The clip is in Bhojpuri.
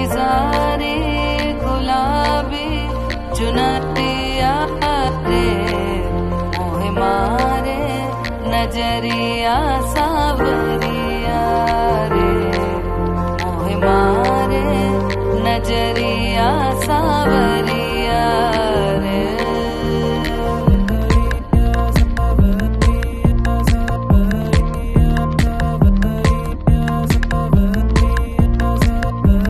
सारी गुलाबी चुनरिया रे मोहे मारे नजरिया सावरिया।